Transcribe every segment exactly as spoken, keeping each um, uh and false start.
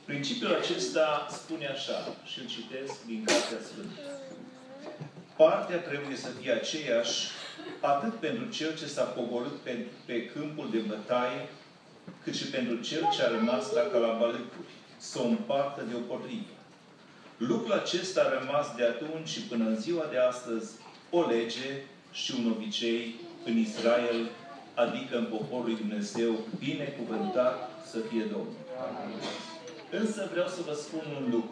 Principiul acesta spune așa, și îl citesc din Cartea Sfântă. Partea trebuie să fie aceeași atât pentru cel ce s-a pogorât pe, pe câmpul de bătaie, cât și pentru cel ce a rămas la calabalâcuri, să o împartă deopotrivă. Lucrul acesta a rămas de atunci și până în ziua de astăzi o lege și un obicei în Israel, adică în poporul lui Dumnezeu, binecuvântat să fie Domnul. Însă vreau să vă spun un lucru.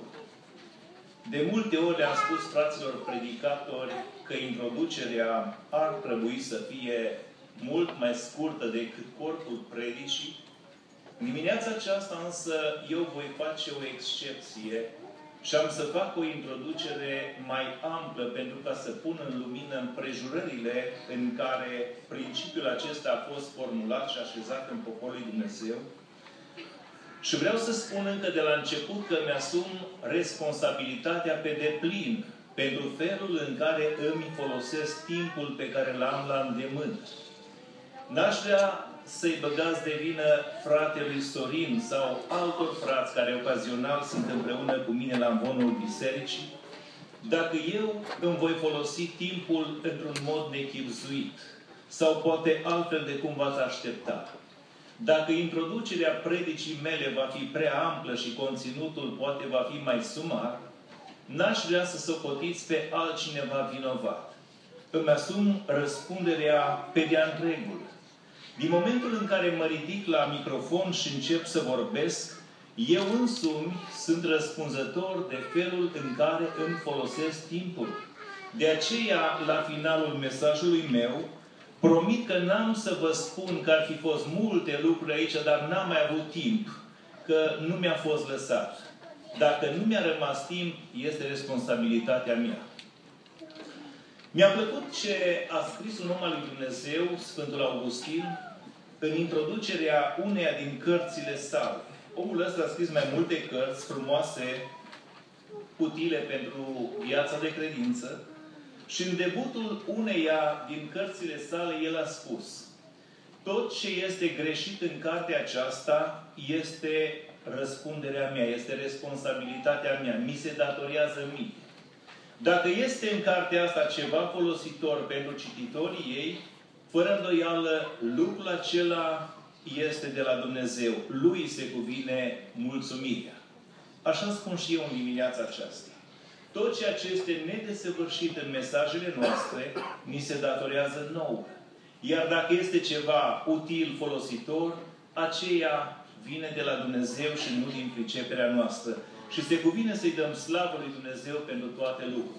De multe ori le-am spus fraților predicatori că introducerea ar trebui să fie mult mai scurtă decât corpul predicii. În dimineața aceasta însă eu voi face o excepție și am să fac o introducere mai amplă pentru ca să pun în lumină împrejurările în care principiul acesta a fost formulat și așezat în poporul lui Dumnezeu. Și vreau să spun încă de la început că mi-asum responsabilitatea pe deplin pentru felul în care îmi folosesc timpul pe care l-am la îndemână. N-aș vrea să-i băgați de vină fratelui Sorin sau altor frați care ocazional sunt împreună cu mine la învonul bisericii, dacă eu îmi voi folosi timpul într-un mod nechibzuit sau poate altfel de cum v-ați aștepta. Dacă introducerea predicii mele va fi prea amplă și conținutul poate va fi mai sumar, n-aș vrea să socotiți pe altcineva vinovat. Îmi asum răspunderea pe de-a întregul. Din momentul în care mă ridic la microfon și încep să vorbesc, eu însumi sunt răspunzător de felul în care îmi folosesc timpul. De aceea, la finalul mesajului meu, promit că n-am să vă spun că ar fi fost multe lucruri aici, dar n-am mai avut timp, că nu mi-a fost lăsat. Dacă nu mi-a rămas timp, este responsabilitatea mea. Mi-a plăcut ce a scris un om al lui Dumnezeu, Sfântul Augustin, în introducerea uneia din cărțile sale. Omul ăsta a scris mai multe cărți frumoase, utile pentru viața de credință, și în debutul uneia din cărțile sale, el a spus: tot ce este greșit în cartea aceasta este răspunderea mea, este responsabilitatea mea, mi se datorează mie. Dacă este în cartea asta ceva folositor pentru cititorii ei, fără îndoială, lucrul acela este de la Dumnezeu. Lui se cuvine mulțumirea. Așa spun și eu în dimineața aceasta. Tot ceea ce este nedesăvârșit în mesajele noastre, ni se datorează nouă. Iar dacă este ceva util, folositor, aceea vine de la Dumnezeu și nu din priceperea noastră. Și se cuvine să-i dăm slavă lui Dumnezeu pentru toate lucrurile.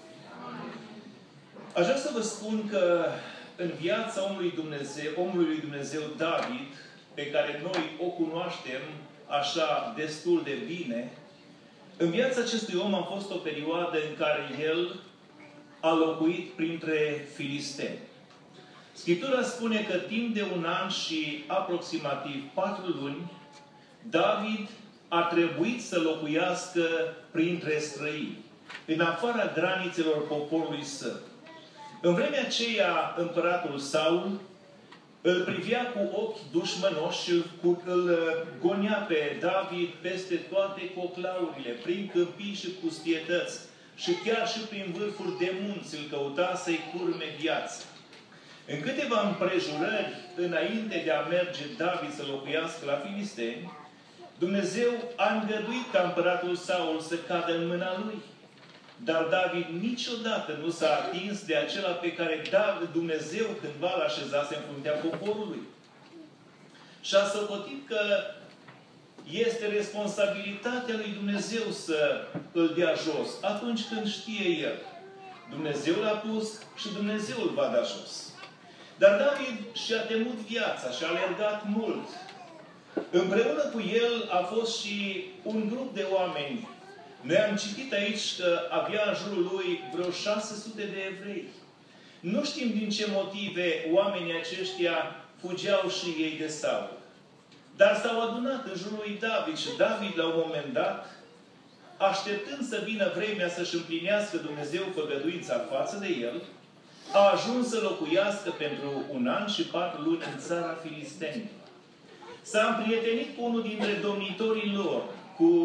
Aș vrea să vă spun că în viața omului Dumnezeu, omului lui Dumnezeu David, pe care noi o cunoaștem așa destul de bine, în viața acestui om a fost o perioadă în care el a locuit printre filisteni. Scriptura spune că timp de un an și aproximativ patru luni, David a trebuit să locuiască printre străini, în afara granițelor poporului său. În vremea aceea, împăratul Saul îl privea cu ochi dușmănoși și îl, îl gonea pe David peste toate coclaurile, prin câmpii și pustietăți, și chiar și prin vârfuri de munți îl căuta să-i curme viața. În câteva împrejurări, înainte de a merge David să locuiască la filisteni, Dumnezeu a îngăduit ca împăratul Saul să cadă în mâna lui. Dar David niciodată nu s-a atins de acela pe care Dumnezeu cândva l-a așezase în fruntea poporului. Și a socotit că este responsabilitatea lui Dumnezeu să îl dea jos atunci când știe el. Dumnezeu l-a pus și Dumnezeu îl va da jos. Dar David și-a temut viața și a alergat mult. Împreună cu el a fost și un grup de oameni. Noi am citit aici că avea în jurul lui vreo șase sute de evrei. Nu știm din ce motive oamenii aceștia fugeau și ei de Saul. Dar s-au adunat în jurul lui David și David, la un moment dat, așteptând să vină vremea să-și împlinească Dumnezeu făgăduința față de el, a ajuns să locuiască pentru un an și patru luni în țara filistenilor. S-a împrietenit cu unul dintre domnitorii lor, cu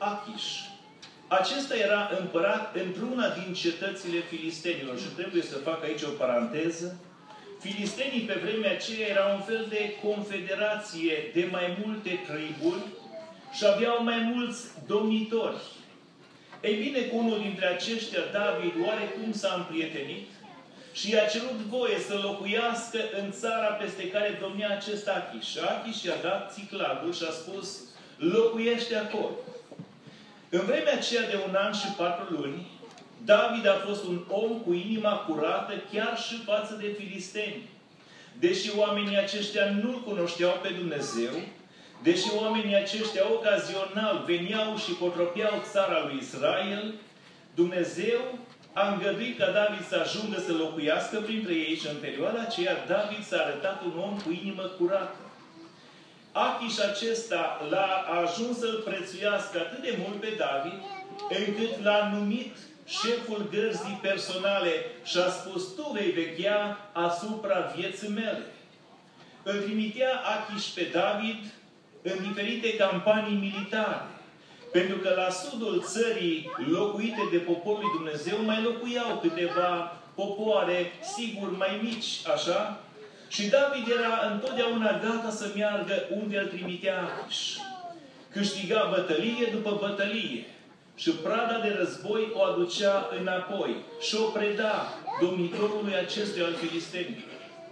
Achiș. Acesta era împărat într-una din cetățile filistenilor. Și trebuie să fac aici o paranteză. Filistenii pe vremea aceea erau un fel de confederație de mai multe triburi și aveau mai mulți domnitori. Ei bine, cu unul dintre aceștia, David, oarecum s-a împrietenit și i-a cerut voie să locuiască în țara peste care domnea acest Achiș. Și Achiș i-a dat Țiclagul și a spus, locuiește acolo. În vremea aceea de un an și patru luni, David a fost un om cu inima curată chiar și față de filisteni. Deși oamenii aceștia nu-L cunoșteau pe Dumnezeu, deși oamenii aceștia ocazional veneau și cotropeau țara lui Israel, Dumnezeu a îngăduit ca David să ajungă să locuiască printre ei și în perioada aceea David s-a arătat un om cu inimă curată. Achiș acesta l-a ajuns să-l prețuiască atât de mult pe David, încât l-a numit șeful gărzii personale și a spus, tu vei veghea asupra vieții mele. Îl trimitea Achiș pe David în diferite campanii militare, pentru că la sudul țării locuite de poporul lui Dumnezeu mai locuiau câteva popoare, sigur, mai mici, așa? Și David era întotdeauna gata să meargă unde îl trimitea Achiș. Câștiga bătălie după bătălie și prada de război o aducea înapoi și o preda domnitorului acestuia al filistenilor.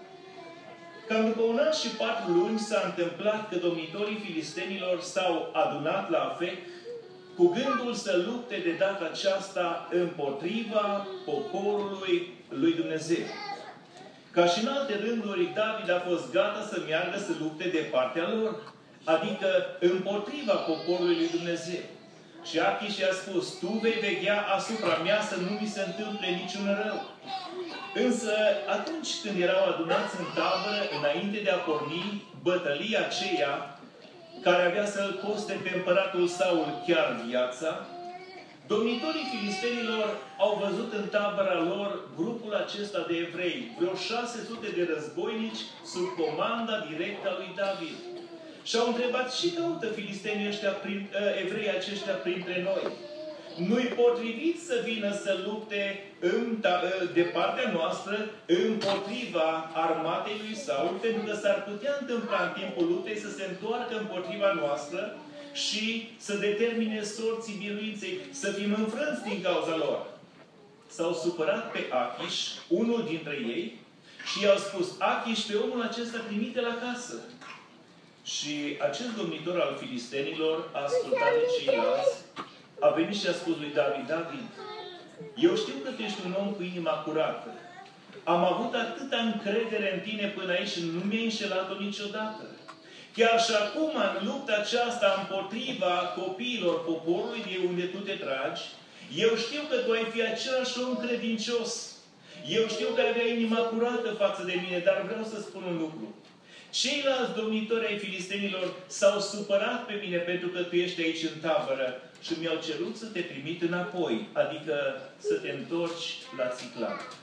Cam după un an și patru luni s-a întâmplat că domnitorii filistenilor s-au adunat la Afec cu gândul să lupte de data aceasta împotriva poporului lui Dumnezeu. Ca și în alte rânduri, David a fost gata să meargă să lupte de partea lor, adică împotriva poporului lui Dumnezeu. Și Achiș i-a spus, tu vei veghea asupra mea să nu mi se întâmple niciun rău. Însă, atunci când erau adunați în tabără, înainte de a porni bătălia aceea, care avea să-l coste pe împăratul Saul chiar viața, domnitorii filistenilor au văzut în tabăra lor grupul acesta de evrei, vreo șase sute de războinici sub comanda directă a lui David. Și au întrebat, și caută filistenii ăștia, prin, evrei aceștia printre noi? Nu-i potrivit să vină să lupte în, de partea noastră împotriva armatei lui Saul, pentru că s-ar putea întâmpla în timpul luptei să se întoarcă împotriva noastră și să determine sorții biruinței, să fim înfrânți din cauza lor. S-au supărat pe Achiș, unul dintre ei, și i-au spus, Achiș, pe omul acesta trimite la casă. Și acest domnitor al filistenilor a ascultat de ceilalți, a venit și a spus lui David, David, eu știu că tu ești un om cu inima curată. Am avut atâta încredere în tine până aici și nu mi-ai înșelat-o niciodată. Chiar și acum, în lupta aceasta împotriva copiilor poporului de unde tu te tragi, eu știu că tu ai fi același om credincios. Eu știu că ai avea inima curată față de mine, dar vreau să spun un lucru. Ceilalți domnitori ai filistenilor s-au supărat pe mine pentru că tu ești aici în tabără și mi-au cerut să te trimit înapoi, adică să te întorci la Țiclag.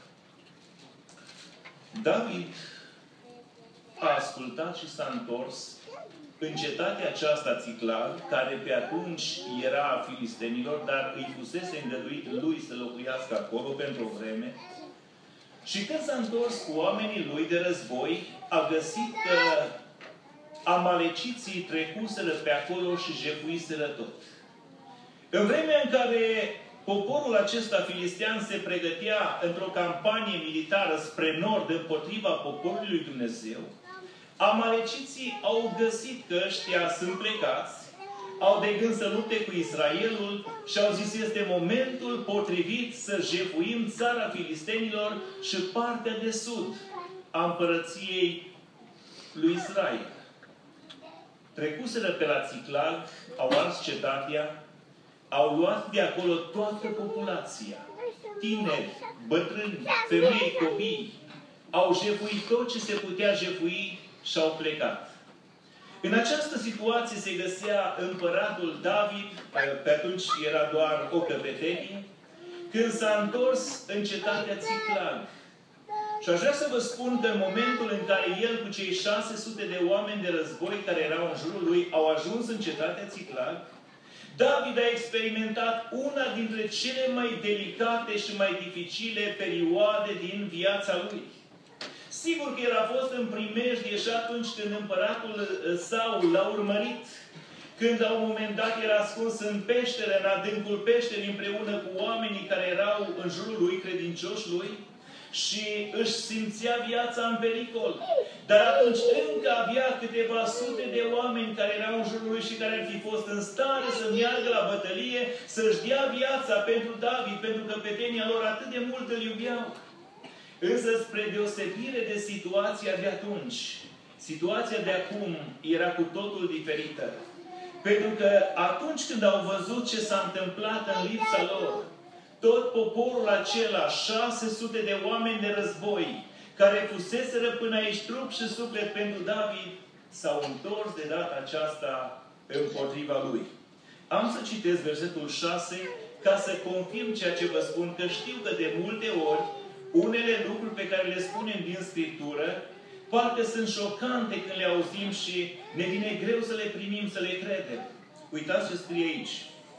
David a ascultat și s-a întors în cetatea aceasta Țiclag, care pe atunci era a filistenilor, dar îi fusese îngăduit lui să locuiască acolo pentru o vreme. Și când s-a întors cu oamenii lui de război, a găsit că amaleciții trecuseră pe acolo și jefuiseră tot. În vremea în care poporul acesta filistean se pregătea într-o campanie militară spre nord împotriva poporului lui Dumnezeu, amaleciții au găsit că ăștia sunt plecați, au de gând să lupte cu Israelul și au zis, este momentul potrivit să jefuim țara filistenilor și partea de sud a împărăției lui Israel. Trecuseră pe la Țiclag, au ars cetatea, au luat de acolo toată populația, tineri, bătrâni, femei, copii, au jefuit tot ce se putea jefui și au plecat. În această situație se găsea împăratul David, pe atunci era doar o căpetenie, când s-a întors în cetatea Țiclag. Și aș vrea să vă spun că în momentul în care el cu cei șase sute de oameni de război care erau în jurul lui au ajuns în cetatea Țiclag, David a experimentat una dintre cele mai delicate și mai dificile perioade din viața lui. Sigur că el a fost în primejdie și atunci când împăratul Saul l-a urmărit, când la un moment dat era ascuns în peșteră, în adâncul peșterii, împreună cu oamenii care erau în jurul lui, credincioși lui, și își simțea viața în pericol. Dar atunci încă avea câteva sute de oameni care erau în jurul lui și care ar fi fost în stare să meargă la bătălie, să-și dea viața pentru David, pentru că căpetenia lor atât de mult îl iubeau. Însă, spre deosebire de situația de atunci, situația de acum era cu totul diferită. Pentru că atunci când au văzut ce s-a întâmplat în lipsa lor, tot poporul acela, șase sute de oameni de război, care fuseseră până aici trup și suflet pentru David, s-au întors de data aceasta împotriva lui. Am să citesc versetul șase ca să confirm ceea ce vă spun, că știu că de multe ori unele lucruri pe care le spunem din Scriptură parcă sunt șocante când le auzim și ne vine greu să le primim, să le credem. Uitați ce scrie aici.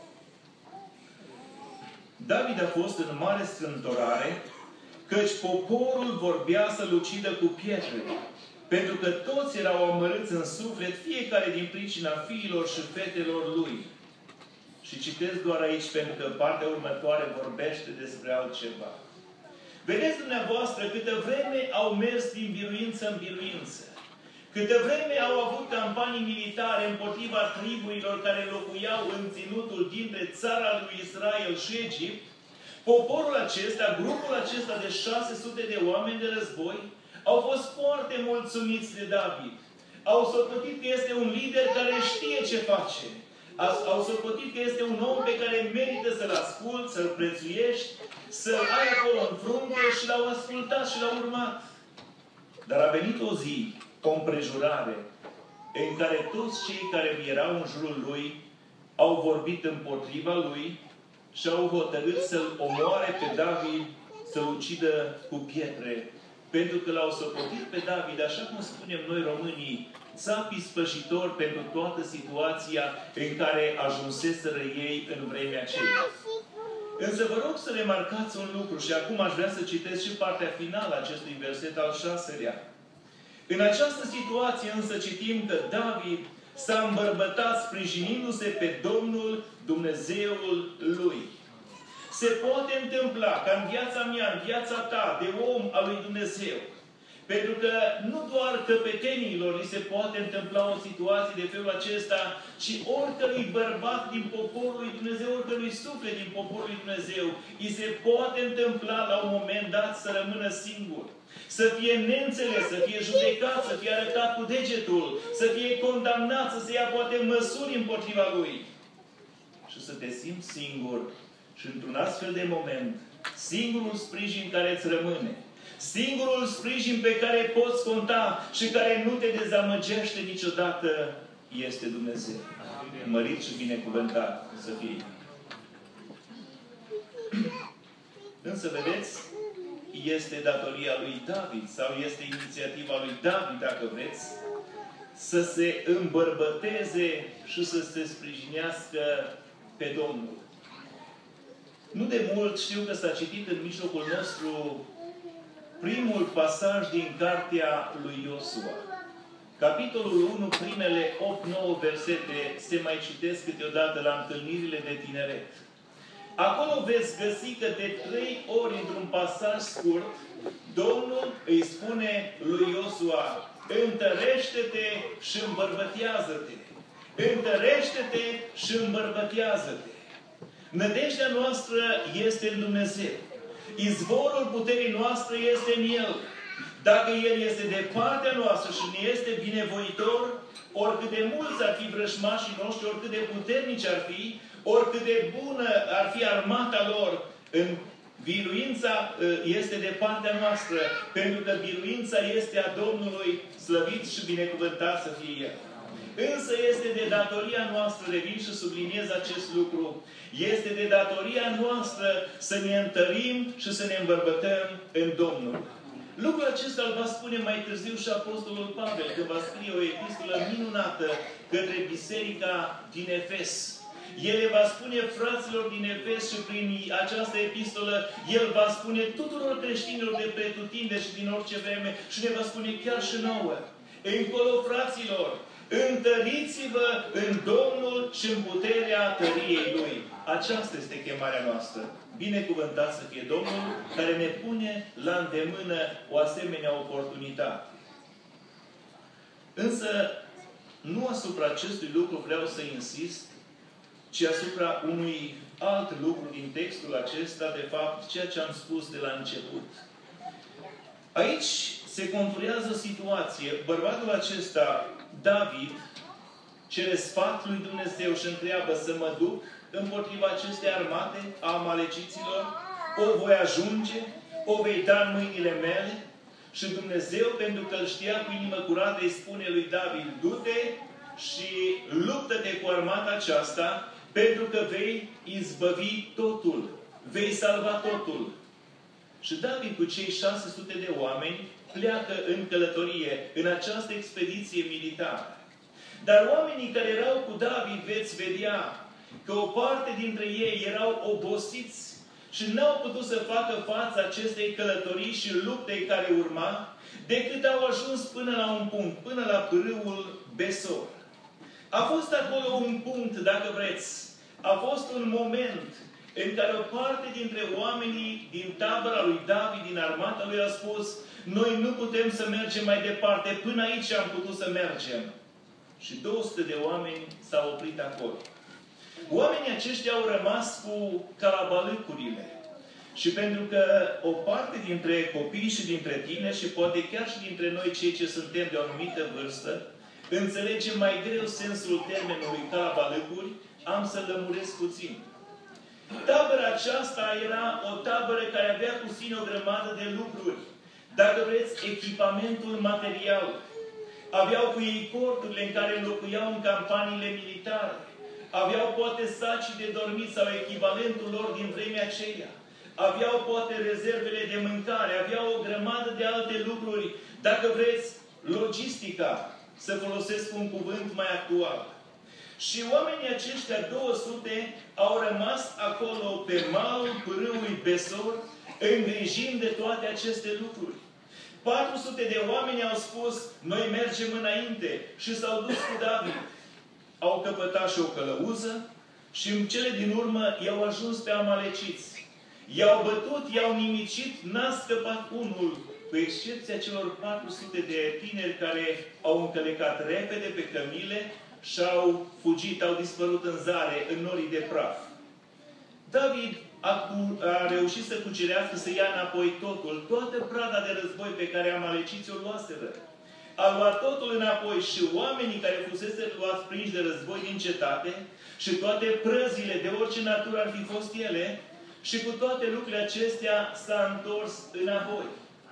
David a fost în mare strâmtorare, căci poporul vorbea să-l ucidă cu pietre, pentru că toți erau amărâți în suflet, fiecare din pricina fiilor și fetelor lui. Și citesc doar aici, pentru că partea următoare vorbește despre altceva. Vedeți dumneavoastră câtă vreme au mers din biruință în biruință, câtă vreme au avut campanii militare împotriva triburilor care locuiau în ținutul dintre țara lui Israel și Egipt, poporul acesta, grupul acesta de șase sute de oameni de război, au fost foarte mulțumiți de David. Au socotit că este un lider care știe ce face. Au socotit că este un om pe care merită să-l asculți, să-l prețuiești, să-l ai acolo în frunte, și l-au ascultat și l-au urmat. Dar a venit o zi, o împrejurare, în care toți cei care erau în jurul lui au vorbit împotriva lui și au hotărât să-l omoare pe David, să-l ucidă cu pietre. Pentru că l-au socotit pe David, așa cum spunem noi românii, țap ispășitor pentru toată situația în care ajunseseră ei în vremea aceea. Însă vă rog să remarcați un lucru și acum aș vrea să citesc și partea finală a acestui verset al șaselea. În această situație însă citim că David s-a îmbărbătat sprijinindu-se pe Domnul Dumnezeul lui. Se poate întâmpla ca în viața mea, în viața ta, de om al lui Dumnezeu, pentru că nu doar căpetenilor li se poate întâmpla o situație de felul acesta, ci oricărui bărbat din poporul lui Dumnezeu, oricărui suflet din poporul lui Dumnezeu, îi se poate întâmpla la un moment dat să rămână singur. Să fie neînțeles, să fie judecat, să fie arătat cu degetul, să fie condamnat, să se ia poate măsuri împotriva lui. Și să te simți singur. Și într-un astfel de moment, singurul sprijin care îți rămâne, singurul sprijin pe care poți conta și care nu te dezamăgește niciodată, este Dumnezeu. Mărit și binecuvântat să fie. Însă, vedeți, este datoria lui David, sau este inițiativa lui David, dacă vreți, să se îmbărbăteze și să se sprijinească pe Domnul. Nu de mult știu că s-a citit în mijlocul nostru primul pasaj din cartea lui Iosua. Capitolul unu, primele opt nouă versete, se mai citesc câteodată la întâlnirile de tineret. Acolo veți găsi că de trei ori, într-un pasaj scurt, Domnul îi spune lui Iosua: întărește-te și îmbărbătează-te. Întărește-te și îmbărbătează-te. Nădejdea noastră este în Dumnezeu. Izvorul puterii noastre este în El. Dacă El este de partea noastră și ne este binevoitor, oricât de mulți ar fi vrăjmașii noștri, oricât de puternici ar fi, oricât de bună ar fi armata lor, în biruința este de partea noastră, pentru că biruința este a Domnului, slăvit și binecuvântat să fie El. Însă este de datoria noastră, revin și subliniez acest lucru, este de datoria noastră să ne întărim și să ne îmbărbătăm în Domnul. Lucrul acesta îl va spune mai târziu și Apostolul Pavel, când va scrie o epistolă minunată către biserica din Efes. El le va spune fraților din Efes și prin această epistolă, El va spune tuturor creștinilor de pretutindeni și din orice vreme și ne va spune chiar și nouă. Încolo, fraților, întăriți-vă în Domnul și în puterea tăriei Lui. Aceasta este chemarea noastră. Binecuvântat să fie Domnul care ne pune la îndemână o asemenea oportunitate. Însă, nu asupra acestui lucru vreau să insist, ci asupra unui alt lucru din textul acesta, de fapt, ceea ce am spus de la început. Aici se conturează o situație. Bărbatul acesta, David, cere sfat lui Dumnezeu și întreabă să mă duc împotriva acestei armate a amaleciților, o voi ajunge, o vei da în mâinile mele. Și Dumnezeu, pentru că îl știa cu inimă curată, îi spune lui David, du-te și luptă-te cu armata aceasta, pentru că vei izbăvi totul, vei salva totul. Și David cu cei șase sute de oameni pleacă în călătorie, în această expediție militară. Dar oamenii care erau cu David, veți vedea că o parte dintre ei erau obosiți și n-au putut să facă față acestei călătorii și luptei care urma, decât au ajuns până la un punct, până la pârâul Besor. A fost acolo un punct, dacă vreți, a fost un moment în care o parte dintre oamenii din tabăra lui David, din armata lui, a spus, noi nu putem să mergem mai departe, până aici am putut să mergem. Și două sute de oameni s-au oprit acolo. Oamenii aceștia au rămas cu calabalâcurile. Și pentru că o parte dintre copii și dintre tineri și poate chiar și dintre noi cei ce suntem de o anumită vârstă, înțelegem mai greu sensul termenului calabalâcuri, am să lămuresc puțin. Tabăra aceasta era o tabără care avea cu sine o grămadă de lucruri. Dacă vreți, echipamentul material. Aveau cu ei corturile în care locuiau în campaniile militare. Aveau poate saci de dormit sau echivalentul lor din vremea aceea. Aveau poate rezervele de mâncare. Aveau o grămadă de alte lucruri. Dacă vreți, logistica, să folosesc un cuvânt mai actual. Și oamenii aceștia două sute au rămas acolo pe malul pârâului Besor, îngrijind de toate aceste lucruri. patru sute de oameni au spus, noi mergem înainte și s-au dus cu David. Au căpătat și o călăuză și în cele din urmă i-au ajuns pe amaleciți. I-au bătut, i-au nimicit, n-a scăpat unul, cu excepția celor patru sute de tineri care au încălecat repede pe cămile și au fugit, au dispărut în zare, în norii de praf. David a, a reușit să cucerească, să ia înapoi totul, toată prada de război pe care amaleciții o luaseră. A luat totul înapoi și oamenii care fusese luați prinși de război din cetate și toate prăzile de orice natură ar fi fost ele și cu toate lucrurile acestea s-a întors înapoi.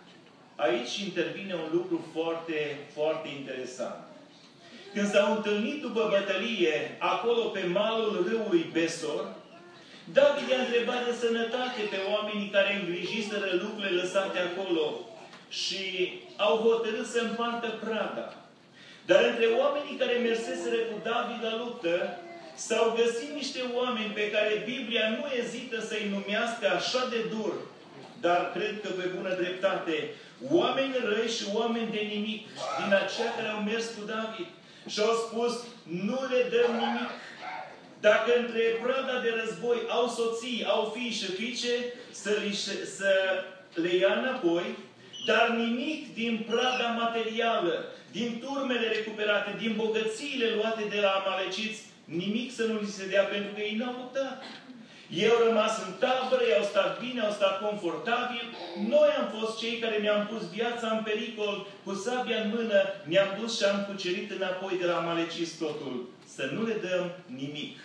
Aici intervine un lucru foarte, foarte interesant. Când s-au întâlnit după bătălie, acolo pe malul râului Besor, David i-a întrebat de sănătate pe oamenii care îngrijiseră lucrurile lăsate acolo și au hotărât să împartă prada. Dar între oamenii care merseseră cu David la luptă, s-au găsit niște oameni pe care Biblia nu ezită să-i numească așa de dur, dar cred că pe bună dreptate, oameni răi și oameni de nimic, din aceia care au mers cu David. Și au spus, nu le dăm nimic. Dacă între prada de război au soții, au fii și fiice, să, li, să le ia înapoi, dar nimic din prada materială, din turmele recuperate, din bogățiile luate de la amaleciți, nimic să nu li se dea, pentru că ei n-au luptat. Ei au rămas în tabără, ei au stat bine, au stat confortabil. Noi am fost cei care ne-am pus viața în pericol, cu sabia în mână, ne-am dus și am cucerit înapoi de la amaleciți totul. Să nu le dăm nimic.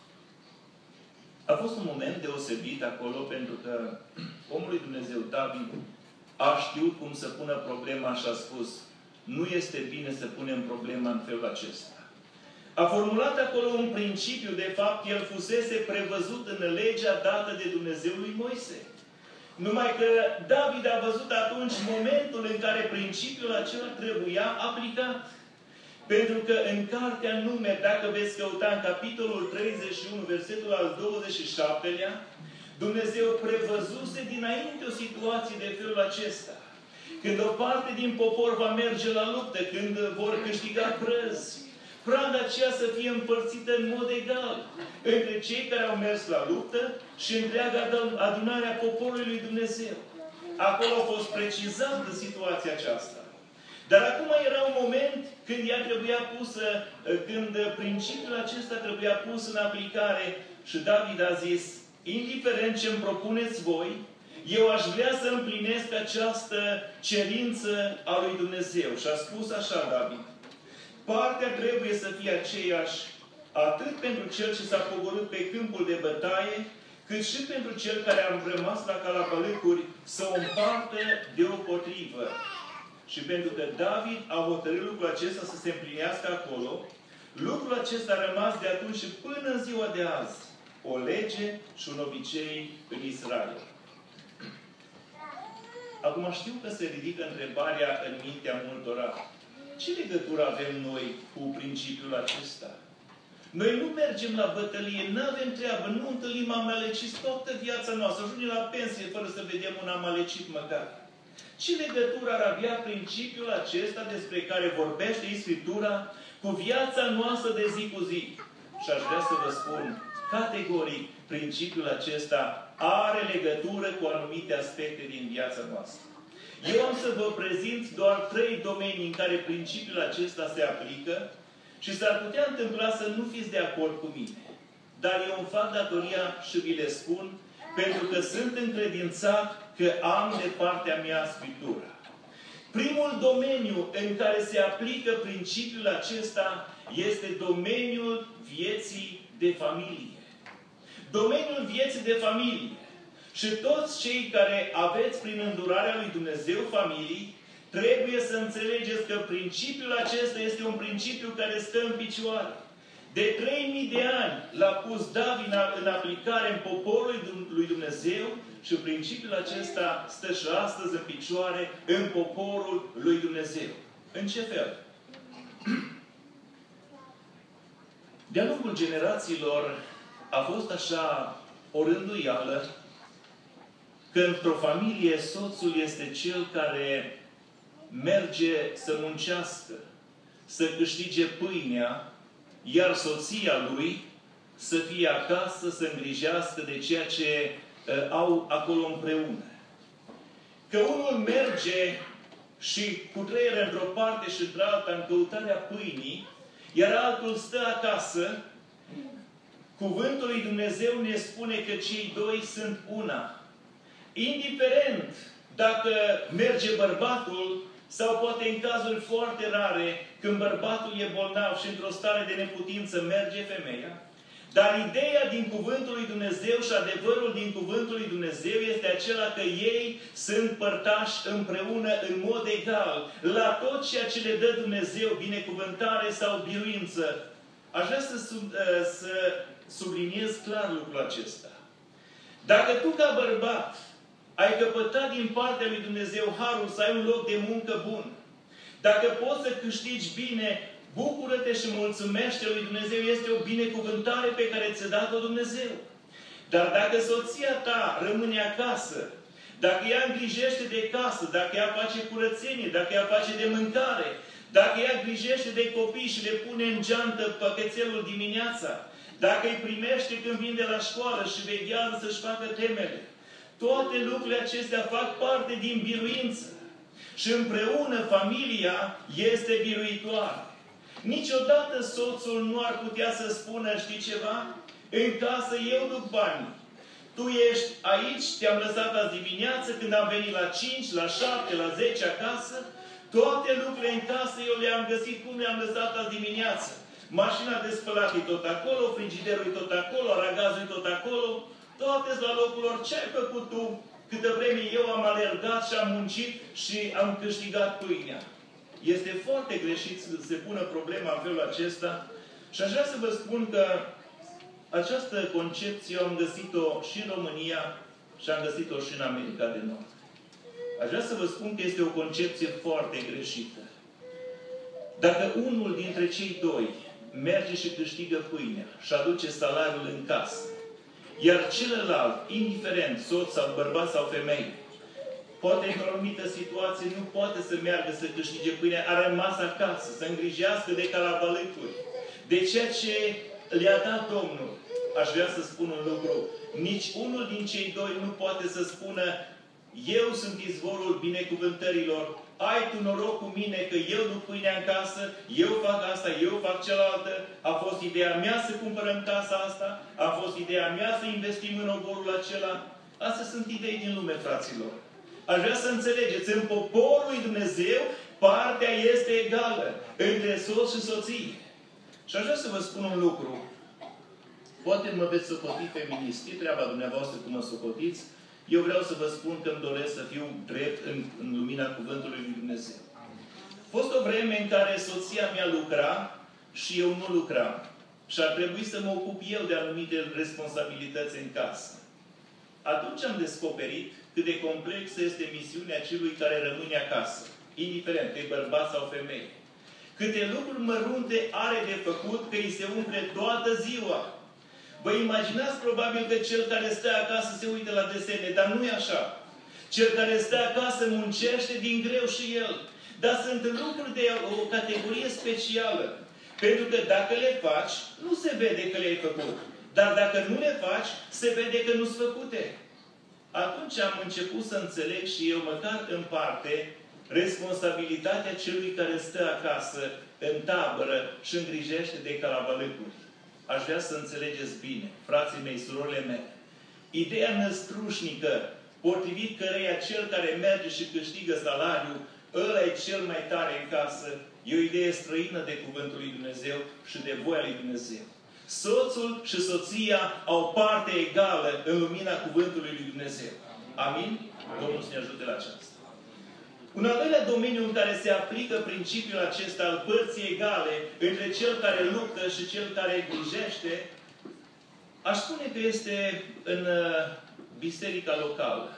A fost un moment deosebit acolo, pentru că omul lui Dumnezeu, David, a știut cum să pună problema și a spus, nu este bine să punem problema în felul acesta. A formulat acolo un principiu, de fapt, el fusese prevăzut în legea dată de Dumnezeu lui Moise. Numai că David a văzut atunci momentul în care principiul acela trebuia aplicat. Pentru că în cartea Numeri, dacă veți căuta în capitolul treizeci și unu, versetul al douăzeci și șaptelea, Dumnezeu prevăzuse dinainte o situație de felul acesta. Când o parte din popor va merge la luptă, când vor câștiga prăzi, prada aceea să fie împărțită în mod egal între cei care au mers la luptă și întreaga adunare a poporului lui Dumnezeu. Acolo a fost precizată situația aceasta. Dar acum era un moment când ea trebuia pusă, când principiul acesta trebuia pus în aplicare și David a zis, indiferent ce îmi propuneți voi, eu aș vrea să împlinesc această cerință a lui Dumnezeu. Și a spus așa David, partea trebuie să fie aceeași atât pentru cel ce s-a pogorât pe câmpul de bătaie, cât și pentru cel care a rămas la calabălâcuri să o împartă deopotrivă. Și pentru că David a hotărât lucrul acesta să se împlinească acolo, lucrul acesta a rămas de atunci și până în ziua de azi o lege și un obicei în Israel. Acum știu că se ridică întrebarea în mintea multora. Ce legătură avem noi cu principiul acesta? Noi nu mergem la bătălie, nu avem treabă, nu întâlnim amaleciți toată viața noastră. Ajungem la pensie fără să vedem un amalecit măcar. Ce legătură ar avea principiul acesta despre care vorbește Scriptura cu viața noastră de zi cu zi? Și aș vrea să vă spun categoric, principiul acesta are legătură cu anumite aspecte din viața noastră. Eu am să vă prezint doar trei domenii în care principiul acesta se aplică și s-ar putea întâmpla să nu fiți de acord cu mine. Dar eu îmi fac datoria și vi le spun pentru că sunt încredințat că am de partea mea Scriptura. Primul domeniu în care se aplică principiul acesta este domeniul vieții de familie. Domeniul vieții de familie. Și toți cei care aveți prin îndurarea lui Dumnezeu familii, trebuie să înțelegeți că principiul acesta este un principiu care stă în picioare. De trei mii de ani l-a pus David în aplicare în poporul lui Dumnezeu și principiul acesta stă și astăzi în picioare în poporul lui Dumnezeu. În ce fel? De-a lungul generațiilor a fost așa o rânduială că într-o familie soțul este cel care merge să muncească, să câștige pâinea, iar soția lui să fie acasă, să îngrijească de ceea ce uh, au acolo împreună. Că unul merge și cutreiere într-o parte și într-alta în căutarea pâinii, iar altul stă acasă, cuvântul lui Dumnezeu ne spune că cei doi sunt una. Indiferent dacă merge bărbatul sau poate în cazuri foarte rare, când bărbatul e bolnav și într-o stare de neputință merge femeia, dar ideea din cuvântul lui Dumnezeu și adevărul din cuvântul lui Dumnezeu este acela că ei sunt părtași împreună în mod egal la tot ceea ce le dă Dumnezeu, binecuvântare sau biruință. Aș vrea să, sub, să subliniez clar lucrul acesta. Dacă tu ca bărbat ai căpătat din partea lui Dumnezeu harul să ai un loc de muncă bun, dacă poți să câștigi bine, bucură-te și mulțumește lui Dumnezeu. Este o binecuvântare pe care ți-a dat-o Dumnezeu. Dar dacă soția ta rămâne acasă, dacă ea îngrijește de casă, dacă ea face curățenie, dacă ea face de mâncare, dacă ea îngrijește de copii și le pune în geantă păcățelul dimineața, dacă îi primește când vin de la școală și veghează să-și facă temele, toate lucrurile acestea fac parte din biruință. Și împreună familia este biruitoare. Niciodată soțul nu ar putea să spună, știi ceva? În casă eu duc banii. Tu ești aici, te-am lăsat azi dimineață, când am venit la cinci, la șapte, la zece acasă, toate lucrurile în casă eu le-am găsit cum le-am lăsat azi dimineață. Mașina de spălat e tot acolo, frigiderul e tot acolo, aragazul e tot acolo, toate-s la locul lor. Ce ai făcut tu? Câtă vreme eu am alergat și am muncit și am câștigat pâinea. Este foarte greșit să se pună problema în felul acesta. Și aș vrea să vă spun că această concepție am găsit-o și în România și am găsit-o și în America de Nord. Aș vrea să vă spun că este o concepție foarte greșită. Dacă unul dintre cei doi merge și câștigă pâinea și aduce salariul în casă, iar celălalt, indiferent, soț sau bărbat sau femeie, poate într-o anumită situație nu poate să meargă să câștige pâinea, a rămas acasă, să îngrijească de calabalâcuri, de ceea ce le-a dat Domnul. Aș vrea să spun un lucru. Nici unul din cei doi nu poate să spună: eu sunt izvorul binecuvântărilor, ai tu noroc cu mine că eu duc pâinea în casă, eu fac asta, eu fac cealaltă, a fost ideea mea să cumpărăm casa asta, a fost ideea mea să investim în oborul acela. Astea sunt idei din lume, fraților. Aș vrea să înțelegeți, în poporul lui Dumnezeu, partea este egală între soț și soție. Și aș vrea să vă spun un lucru. Poate mă veți socoti feminist, e treaba dumneavoastră cum mă socotiți. Eu vreau să vă spun că îmi doresc să fiu drept în, în lumina Cuvântului lui Dumnezeu. A fost o vreme în care soția mea lucra și eu nu lucram. Și ar trebui să mă ocup eu de anumite responsabilități în casă. Atunci am descoperit cât de complexă este misiunea celui care rămâne acasă, indiferent că e bărbat sau femeie. Câte lucruri mărunte are de făcut că îi se umple toată ziua. Vă imaginați probabil că cel care stă acasă se uită la desene, dar nu e așa. Cel care stă acasă muncește din greu și el. Dar sunt lucruri de o categorie specială. Pentru că dacă le faci, nu se vede că le-ai făcut. Dar dacă nu le faci, se vede că nu sunt făcute. Atunci am început să înțeleg și eu, măcar în parte, responsabilitatea celui care stă acasă, în tabără și îngrijește de calabalâcuri. Aș vrea să înțelegeți bine, frații mei, surorile mele. Ideea năstrușnică, potrivit căreia cel care merge și câștigă salariul, ăla e cel mai tare în casă, e o idee străină de Cuvântul lui Dumnezeu și de voia lui Dumnezeu. Soțul și soția au parte egală în lumina Cuvântului lui Dumnezeu. Amin? Domnul să ne ajute la aceasta. Un al doilea domeniu în care se aplică principiul acesta al părții egale între cel care luptă și cel care grijește, aș spune că este în biserica locală.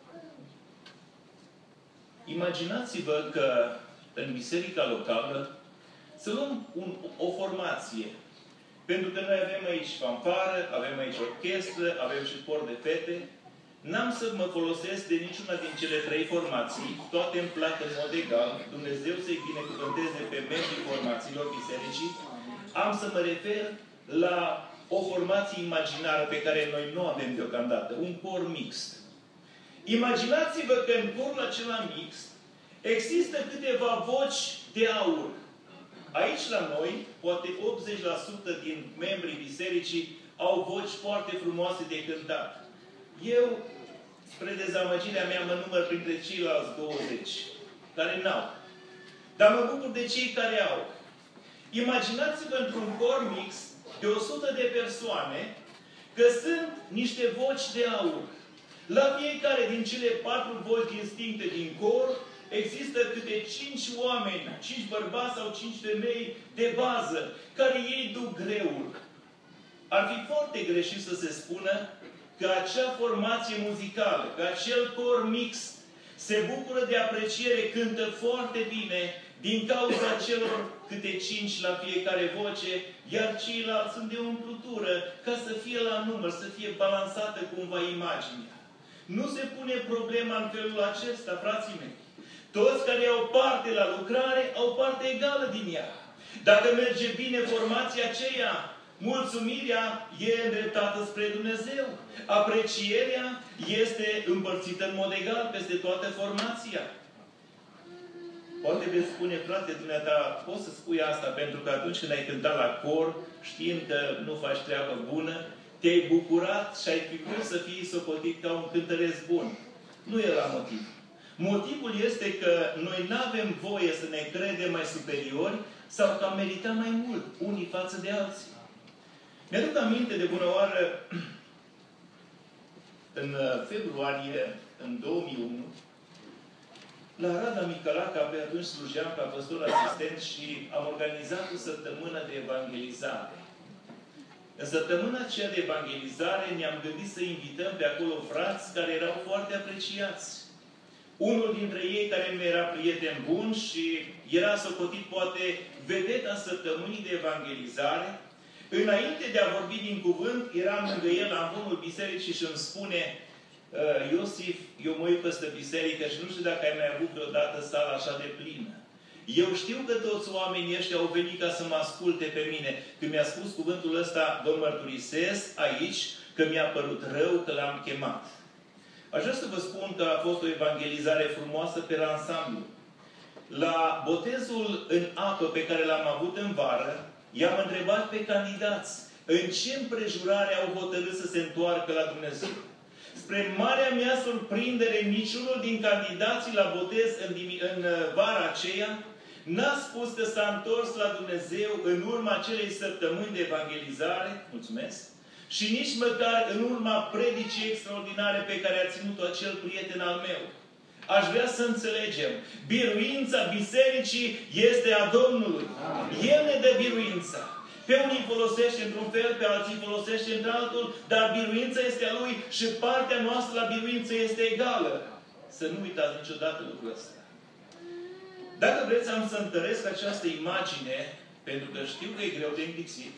Imaginați-vă că în biserica locală să luăm un, o formație. Pentru că noi avem aici fanfară, avem aici orchestră, avem și cor de fete. N-am să mă folosesc de niciuna din cele trei formații. Toate îmi plac în mod egal. Dumnezeu să-i binecuvânteze pe membrii formațiilor bisericii. Am să mă refer la o formație imaginară pe care noi nu avem deocamdată. Un cor mixt. Imaginați-vă că în corul acela mixt există câteva voci de aur. Aici la noi, poate optzeci la sută din membrii bisericii au voci foarte frumoase de cântat. Eu, spre dezamăgirea mea, mă număr printre ceilalți douăzeci, care n-au. Dar mă bucur de cei care au. Imaginați-vă într-un cor mix de o sută de persoane că sunt niște voci de aur. La fiecare din cele patru voci distincte din cor există câte cinci oameni, cinci bărbați sau cinci femei de bază, care ei duc greul. Ar fi foarte greșit să se spună că acea formație muzicală, că acel cor mixt se bucură de apreciere, cântă foarte bine din cauza celor câte cinci la fiecare voce, iar ceilalți sunt de umplutură ca să fie la număr, să fie balansată cumva imaginea. Nu se pune problema în felul acesta, frații mei. Toți care au parte la lucrare au parte egală din ea. Dacă merge bine formația aceea, mulțumirea e îndreptată spre Dumnezeu. Aprecierea este împărțită în mod egal peste toată formația. Poate veți spune, frate, dumneata, poți să spui asta pentru că atunci când ai cântat la cor, știind că nu faci treabă bună, te-ai bucurat și ai fi vrut să fii socotit ca un cântăresc bun. Nu era motiv. Motivul este că noi nu avem voie să ne credem mai superiori sau că am meritat mai mult unii față de alții. Mi-aduc aminte de bună oară, în februarie, în două mii unu, la Rada Micălaca, pe atunci slujeam ca păstor asistent și am organizat o săptămână de evangelizare. În săptămâna aceea de evangelizare ne-am gândit să invităm pe acolo frați care erau foarte apreciați. Unul dintre ei care mi era prieten bun și era socotit poate vedeta săptămânii de evangelizare, înainte de a vorbi din cuvânt, eram lângă el la învonul bisericii și îmi spune: Iosif, eu mă uit peste biserică și nu știu dacă ai mai avut vreodată sala așa de plină. Eu știu că toți oamenii ăștia au venit ca să mă asculte pe mine. Când mi-a spus cuvântul ăsta, vă mărturisesc aici că mi-a părut rău că l-am chemat. Aș vrea să vă spun că a fost o evangelizare frumoasă pe ansamblu. La botezul în apă pe care l-am avut în vară, i-am întrebat pe candidați în ce împrejurare au hotărât să se întoarcă la Dumnezeu. Spre marea mea surprindere, niciunul din candidații la botez în, în vara aceea n-a spus că s-a întors la Dumnezeu în urma acelei săptămâni de evangelizare, mulțumesc, și nici măcar în urma predicii extraordinare pe care a ținut-o acel prieten al meu. Aș vrea să înțelegem, biruința bisericii este a Domnului. El ne dă biruința. Pe unii folosește într-un fel, pe alții folosește într-altul, dar biruința este a Lui și partea noastră la biruință este egală. Să nu uitați niciodată lucrul ăsta. Dacă vreți, am să întăresc această imagine, pentru că știu că e greu de înghițit,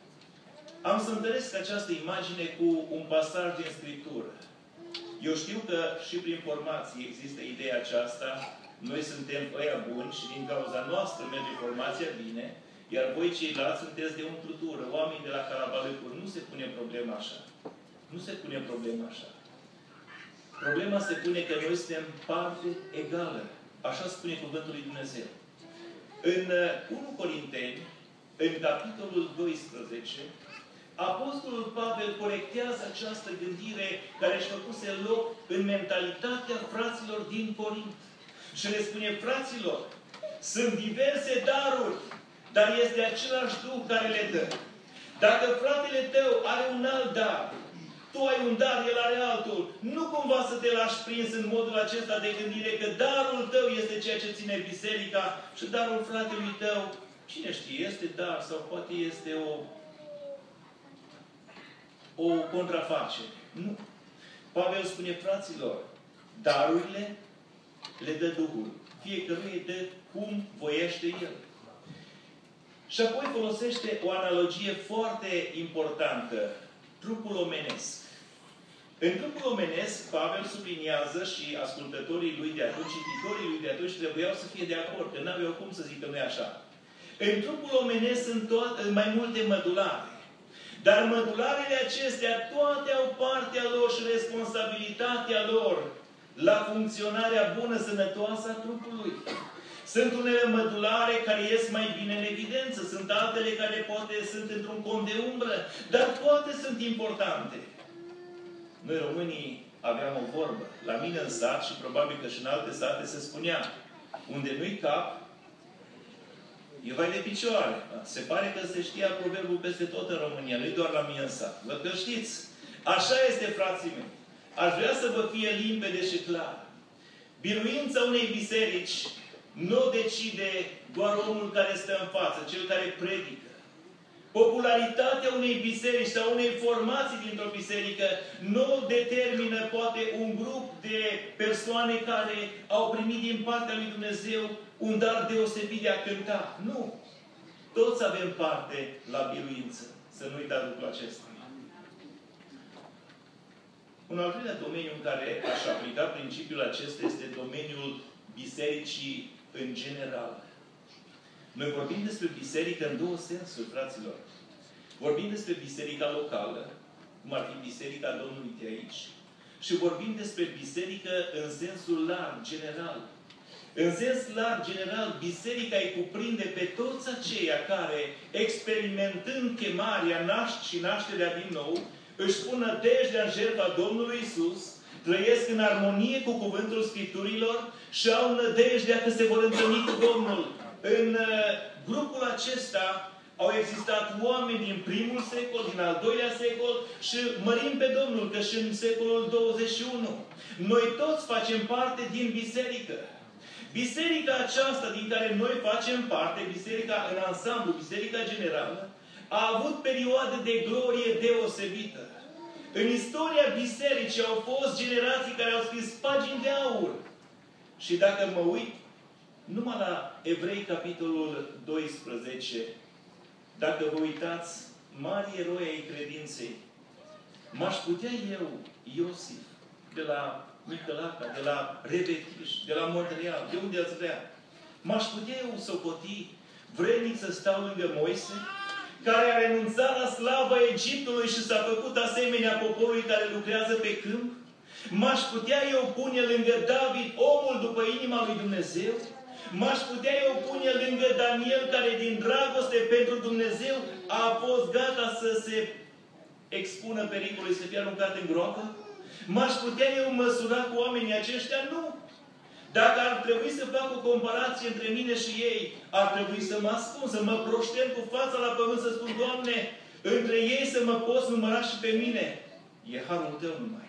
am să întăresc această imagine cu un pasaj din Scriptură. Eu știu că și prin formație există ideea aceasta, noi suntem ăia buni și din cauza noastră merge formația bine, iar voi ceilalți sunteți de umplutură, oameni de la Carabalâcuri. Nu se pune problema așa. Nu se pune problema așa. Problema se pune că noi suntem parte egală. Așa spune Cuvântul lui Dumnezeu. În unu Corinteni, în capitolul doisprezece, Apostolul Pavel corectează această gândire care își făcuse loc în mentalitatea fraților din Corint. Și le spune: fraților, sunt diverse daruri, dar este același Duh care le dă. Dacă fratele tău are un alt dar, tu ai un dar, el are altul, nu cumva să te lași prins în modul acesta de gândire că darul tău este ceea ce ține biserica și darul fratelui tău, cine știe, este dar sau poate este o o contrafacere. Nu. Pavel spune: fraților, darurile le dă Duhul. Fiecăruia îi dă cum voiește el. Și apoi folosește o analogie foarte importantă. Trupul omenesc. În trupul omenesc, Pavel subliniază și ascultătorii lui de atunci, cititorii lui de atunci trebuiau să fie de acord, că n-aveau cum să zică nu așa. În trupul omenesc sunt toate, mai multe mădulare. Dar mădularele acestea toate au partea lor și responsabilitatea lor la funcționarea bună, sănătoasă a trupului. Sunt unele mădulare care ies mai bine în evidență, sunt altele care poate sunt într-un cont de umbră, dar toate sunt importante. Noi românii aveam o vorbă. La mine în sat și probabil că și în alte sate se spunea: unde nu-i cap, e vai de picioare. Se pare că se știa proverbul peste tot în România, nu doar la mine în sat. Văd că știți. Așa este, frații mei. Aș vrea să vă fie limpede și clar. Biruința unei biserici nu decide doar omul care stă în față, cel care predică. Popularitatea unei biserici sau unei formații dintr-o biserică nu determină poate un grup de persoane care au primit din partea lui Dumnezeu un dar deosebit de a cânta. Nu. Toți avem parte la biruință. Să nu uitați lucrul acesta. Un al treilea domeniu în care aș aplica principiul acesta este domeniul bisericii în general. Noi vorbim despre biserică în două sensuri, fraților. Vorbim despre biserica locală, cum ar fi biserica Domnului de aici, și vorbim despre biserică în sensul larg, general. În sens larg, general, biserica îi cuprinde pe toți aceia care, experimentând chemarea naș- și nașterea din nou, își pun nădejdea în jertfa Domnului Isus, trăiesc în armonie cu cuvântul Scripturilor și au nădejdea că se vor întâlni cu Domnul. În uh, grupul acesta au existat oameni din primul secol, din al doilea secol și mărim pe Domnul că și în secolul douăzeci și unu. Noi toți facem parte din biserică. Biserica aceasta din care noi facem parte, biserica în ansamblu, biserica generală, a avut perioade de glorie deosebită. În istoria bisericii au fost generații care au scris pagini de aur. Și dacă mă uit numai la Evrei, capitolul doisprezece, dacă vă uitați, mari eroi ai credinței, m-aș putea eu, Iosif, de la Micălaca, de la Rebetiș, de la Montreal, de unde ați vrea, m-aș putea eu socoti vrednic să stau lângă Moise, care a renunțat la slava Egiptului și s-a făcut asemenea poporului care lucrează pe câmp? M-aș putea eu pune lângă David, omul după inima lui Dumnezeu? M-aș putea eu pune lângă Daniel, care din dragoste pentru Dumnezeu a fost gata să se expună pericolului, să fie aruncat în groapă? M-aș putea eu măsura cu oamenii aceștia? Nu! Dacă ar trebui să fac o comparație între mine și ei, ar trebui să mă ascund, să mă proștem cu fața la pământ, să spun, Doamne, între ei să mă poți număra și pe mine. E harul Tău numai.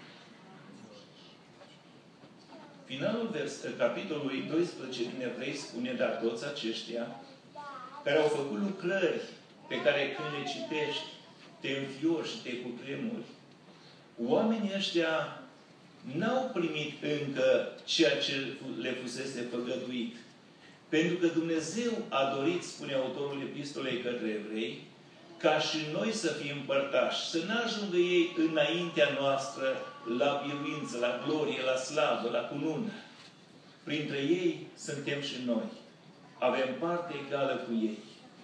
Finalul vers, capitolului doisprezece din Evrei spune, dar toți aceștia care au făcut lucrări pe care când le citești, te înfiori și te cutremuri, oamenii ăștia n-au primit încă ceea ce le fusese făgăduit. Pentru că Dumnezeu a dorit, spune autorul epistolei către evrei, ca și noi să fim împărtași, să n-ajungă ei înaintea noastră la biruință, la glorie, la slavă, la cunună. Printre ei suntem și noi. Avem parte egală cu ei.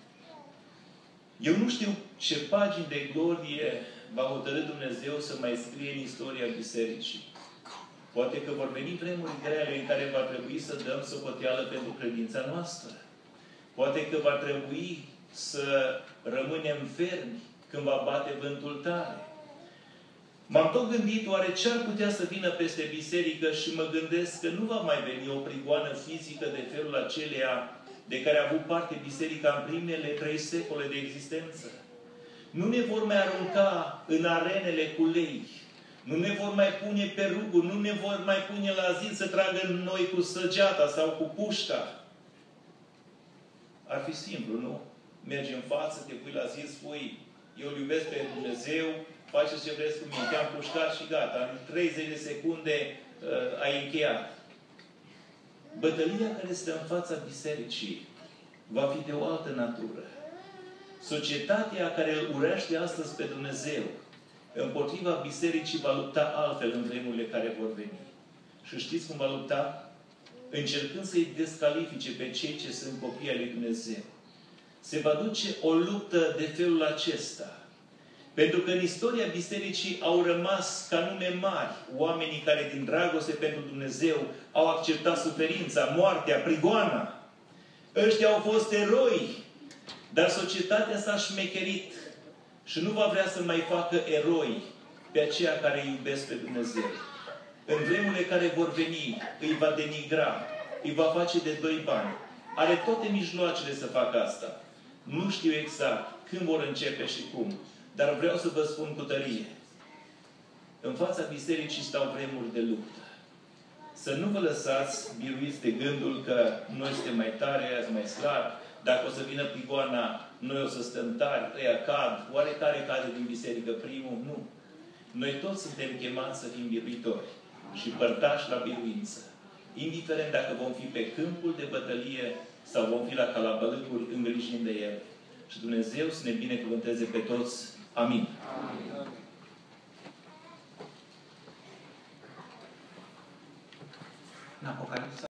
Eu nu știu ce pagini de glorie va hotărî Dumnezeu să mai scrie în istoria Bisericii. Poate că vor veni vremuri grele în care va trebui să dăm socoteală pentru credința noastră. Poate că va trebui să rămânem fermi când va bate vântul tare. M-am tot gândit, oare ce ar putea să vină peste biserică și mă gândesc că nu va mai veni o prigoană fizică de felul aceleia de care a avut parte biserica în primele trei secole de existență. Nu ne vor mai arunca în arenele cu lei. Nu ne vor mai pune pe ruguri, nu ne vor mai pune la zid să tragă în noi cu săgeata sau cu pușca. Ar fi simplu, nu? Mergi în față, te pui la zid, spui, eu îl iubesc pe Dumnezeu, faceți ce vreți cu mine, te-am pușcat și gata. În treizeci de secunde uh, ai încheiat. Bătălia care stă în fața bisericii va fi de o altă natură. Societatea care îl urește astăzi pe Dumnezeu împotriva bisericii va lupta altfel în vremurile care vor veni. Și știți cum va lupta? Încercând să-i descalifice pe cei ce sunt copii ai lui Dumnezeu. Se va duce o luptă de felul acesta. Pentru că în istoria bisericii au rămas ca nume mari oamenii care din dragoste pentru Dumnezeu au acceptat suferința, moartea, prigoana. Ăștia au fost eroi, dar societatea s-a șmecherit și nu va vrea să mai facă eroi pe aceia care îi iubesc pe Dumnezeu. În vremurile care vor veni, îi va denigra, îi va face de doi bani. Are toate mijloacele să facă asta. Nu știu exact când vor începe și cum, dar vreau să vă spun cu tărie. În fața bisericii stau vremuri de luptă. Să nu vă lăsați biruiți de gândul că noi suntem mai tare, aia mai slabi, dacă o să vină prigoana, noi o să stăm tari, ăia cad, oarecare cade din biserică primul? Nu. Noi toți suntem chemați să fim biruitori și părtași la biruință. Indiferent dacă vom fi pe câmpul de bătălie sau vom fi la calabălâcuri îngrijind de el. Și Dumnezeu să ne binecuvânteze pe toți. Amin. Amin.